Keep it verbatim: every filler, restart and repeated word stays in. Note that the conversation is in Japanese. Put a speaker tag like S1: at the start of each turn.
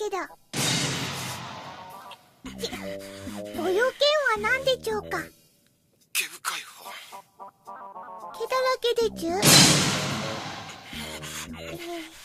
S1: けど。き、ご用件は何でちょうか？
S2: 毛深い方。
S1: 毛だらけでちゅ？えー